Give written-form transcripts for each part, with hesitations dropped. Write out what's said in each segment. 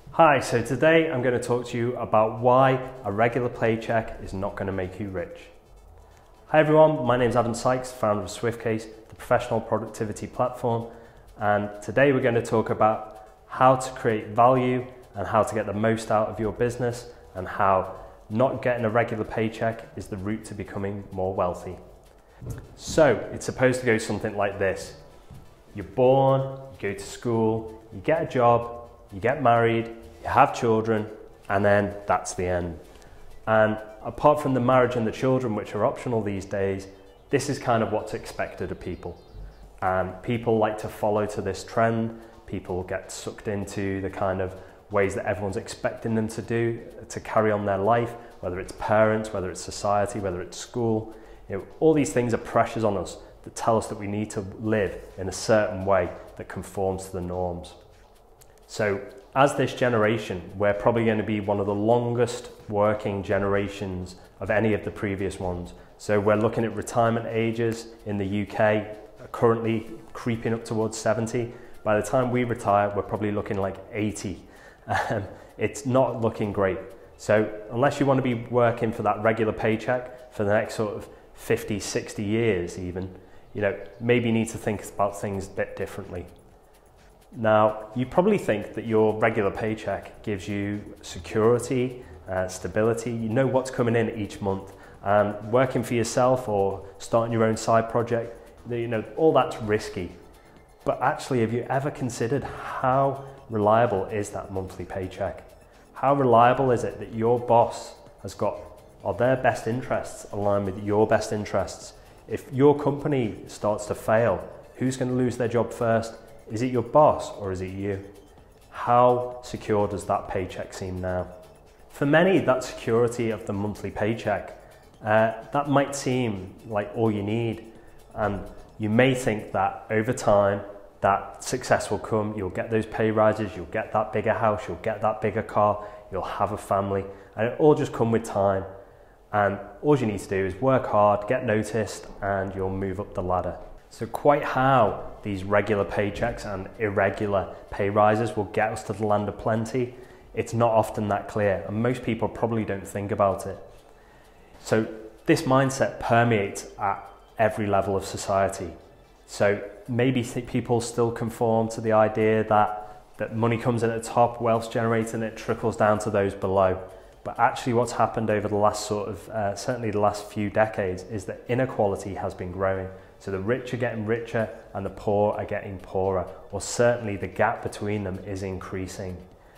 Hi, so today I'm going to talk to you about why a regular paycheck is not going to make you rich. Hi everyone, my name is Adam Sykes, founder of Swiftcase, the professional productivity platform, and today we're going to talk about how to create value and how to get the most out of your business and how not getting a regular paycheck is the route to becoming more wealthy. So it's supposed to go something like this. You're born, you go to school, you get a job, you get married, you have children, and then that's the end. And apart from the marriage and the children, which are optional these days, this is kind of what's expected of people. And people like to follow to this trend. People get sucked into the kind of ways that everyone's expecting them to do to carry on their life, whether it's parents, whether it's society, whether it's school. All these things are pressures on us that tell us that we need to live in a certain way that conforms to the norms. So as this generation, we're probably going to be one of the longest working generations of any of the previous ones. So we're looking at retirement ages in the UK, currently creeping up towards 70. By the time we retire, we're probably looking like 80. It's not looking great. So unless you want to be working for that regular paycheck for the next sort of 50, 60 years even, maybe you need to think about things a bit differently. Now, you probably think that your regular paycheck gives you security, stability. You know what's coming in each month, and working for yourself or starting your own side project, all that's risky. But actually, have you ever considered how reliable is that monthly paycheck? How reliable is it that your boss are their best interests aligned with your best interests? If your company starts to fail, who's going to lose their job first? Is it your boss or is it you? How secure does that paycheck seem now? For many, that security of the monthly paycheck, that might seem like all you need. And you may think that over time, that success will come. You'll get those pay rises, you'll get that bigger house, you'll get that bigger car, you'll have a family, and it all just come with time. And all you need to do is work hard, get noticed, and you'll move up the ladder. So quite how these regular paychecks and irregular pay rises will get us to the land of plenty, it's not often that clear, and most people probably don't think about it. So this mindset permeates at every level of society. So maybe people still conform to the idea that money comes in at the top, wealth's generated, and it trickles down to those below. But actually what's happened over the last certainly the last few decades is that inequality has been growing. So the rich are getting richer and the poor are getting poorer, or certainly the gap between them is increasing.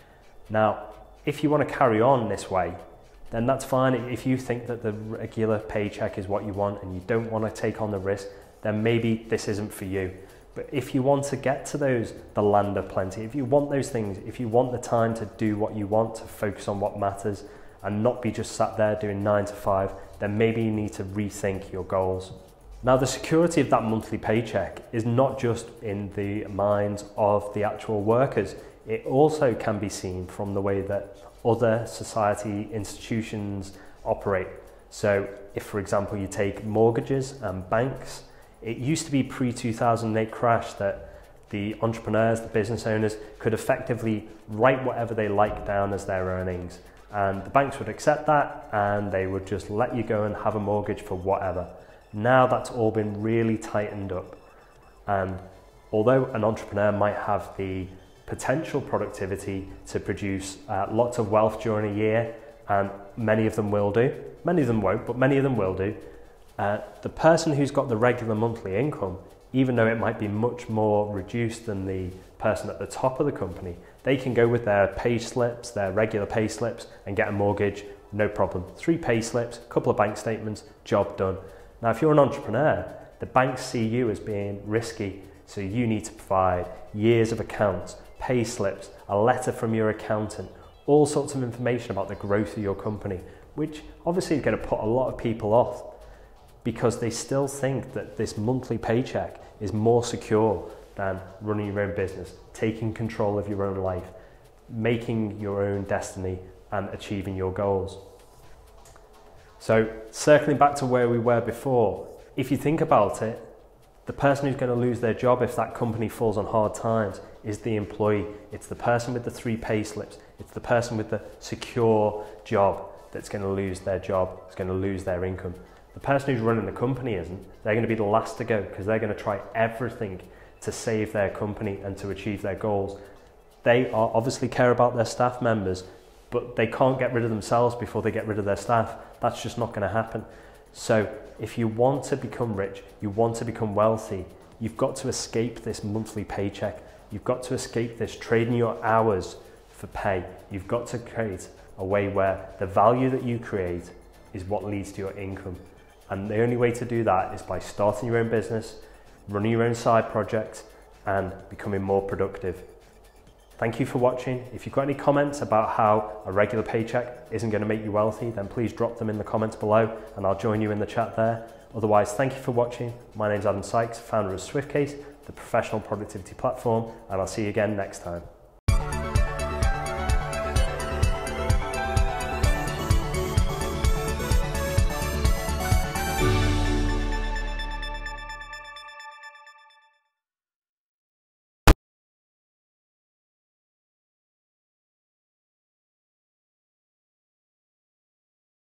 Now, if you want to carry on this way, then that's fine. If you think that the regular paycheck is what you want and you don't want to take on the risk, then maybe this isn't for you. But if you want to get to the land of plenty, if you want those things, if you want the time to do what you want, to focus on what matters and not be just sat there doing 9 to 5, then maybe you need to rethink your goals. Now, the security of that monthly paycheck is not just in the minds of the actual workers. It also can be seen from the way that other society institutions operate. So if, for example, you take mortgages and banks, it used to be pre-2008 crash that the entrepreneurs, the business owners could effectively write whatever they like down as their earnings. And the banks would accept that and they would just let you go and have a mortgage for whatever. Now that's all been really tightened up. And although an entrepreneur might have the potential productivity to produce lots of wealth during a year, and many of them will do, many of them won't, but many of them will do, the person who's got the regular monthly income, even though it might be much more reduced than the person at the top of the company, they can go with their pay slips, their regular pay slips, and get a mortgage, no problem. 3 pay slips, a couple of bank statements, job done. Now, if you're an entrepreneur, the banks see you as being risky, so you need to provide years of accounts, pay slips, a letter from your accountant, all sorts of information about the growth of your company, which obviously is going to put a lot of people off because they still think that this monthly paycheck is more secure than running your own business, taking control of your own life, making your own destiny and achieving your goals. So circling back to where we were before, if you think about it, the person who's going to lose their job if that company falls on hard times is the employee. It's the person with the 3 pay slips. It's the person with the secure job that's going to lose their job, is going to lose their income. The person who's running the company isn't. They're going to be the last to go because they're going to try everything to save their company and to achieve their goals. They obviously care about their staff members, but they can't get rid of themselves before they get rid of their staff. That's just not going to happen. So if you want to become rich, you want to become wealthy, you've got to escape this monthly paycheck. You've got to escape this trading your hours for pay. You've got to create a way where the value that you create is what leads to your income. And the only way to do that is by starting your own business, running your own side projects, and becoming more productive. Thank you for watching. If you've got any comments about how a regular paycheck isn't going to make you wealthy, then please drop them in the comments below and I'll join you in the chat there. Otherwise, thank you for watching. My name's Adam Sykes, founder of Swiftcase, the professional productivity platform, and I'll see you again next time.